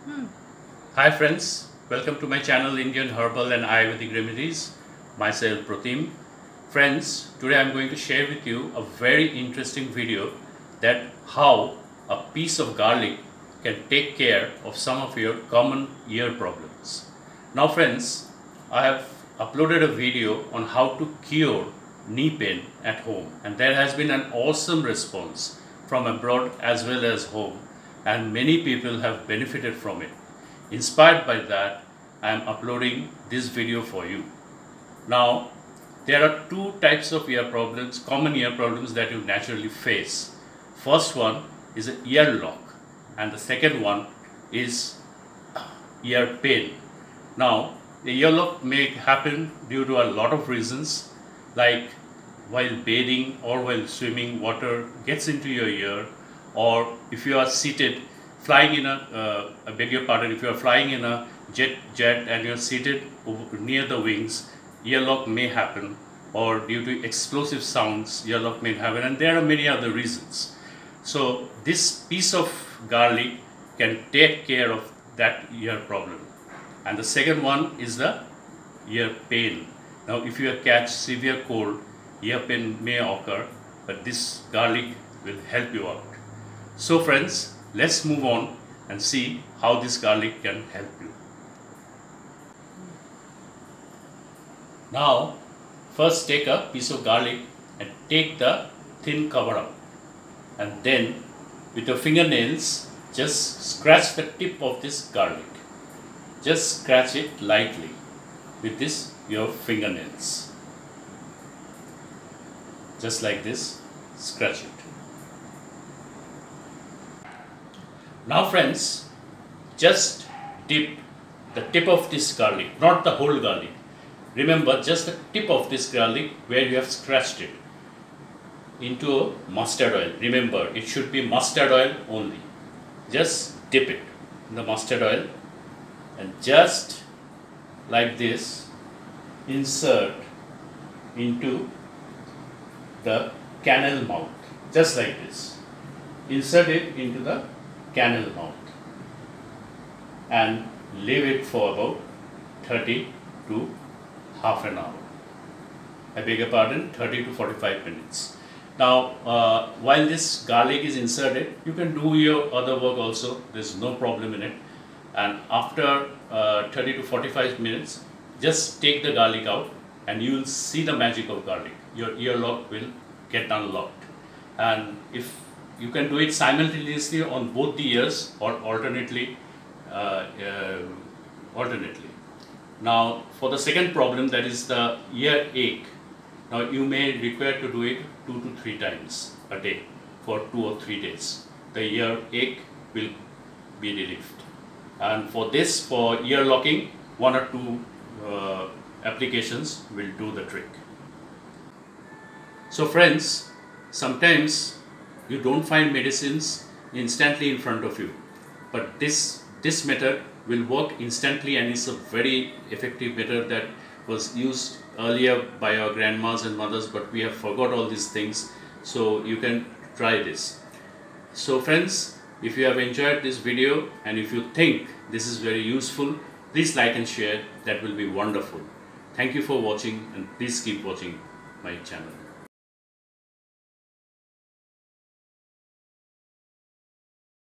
Hi friends, welcome to my channel Indian Herbal and Ayurvedic Remedies. Myself Pratim. Friends, today I am going to share with you a very interesting video that how a piece of garlic can take care of some of your common ear problems. Now friends, I have uploaded a video on how to cure knee pain at home, and there has been an awesome response from abroad as well as home, and many people have benefited from it. Inspired by that, I am uploading this video for you. Now, there are two types of ear problems, common ear problems that you naturally face. First one is an ear lock, and the second one is ear pain. Now, the ear lock may happen due to a lot of reasons, like while bathing or while swimming, water gets into your ear, or if you are seated flying in I beg your pardon, if you are flying in a jet and you are seated near the wings, ear lock may happen, or due to explosive sounds, ear lock may happen, and there are many other reasons. So this piece of garlic can take care of that ear problem. And the second one is the ear pain. Now if you catch severe cold, ear pain may occur, but this garlic will help you out. So friends, let's move on and see how this garlic can help you. Now, first take a piece of garlic and take the thin cover out, and then with your fingernails just scratch the tip of this garlic. Just scratch it lightly with your fingernails. Just like this, scratch it. Now friends, just dip the tip of this garlic, not the whole garlic. Remember, just the tip of this garlic where you have scratched it, into mustard oil. Remember, it should be mustard oil only. Just dip it in the mustard oil and just like this, insert into the canal mouth. Just like this. Insert it into the canal mouth and leave it for about 30 to half an hour. I beg your pardon, 30 to 45 minutes. Now, while this garlic is inserted, you can do your other work also. There's no problem in it. And after 30 to 45 minutes, just take the garlic out and you will see the magic of garlic. Your ear lock will get unlocked. And if you can do it simultaneously on both the ears or alternately. Now, for the second problem, that is the ear ache. Now, you may require to do it 2 to 3 times a day for 2 or 3 days. The ear ache will be relieved. And for this, for ear locking, 1 or 2 applications will do the trick. So friends, sometimes you don't find medicines instantly in front of you, but this method will work instantly, and it's a very effective method that was used earlier by our grandmas and mothers, but we have forgot all these things, so you can try this. So friends, if you have enjoyed this video and if you think this is very useful, please like and share. That will be wonderful. Thank you for watching, and please keep watching my channel.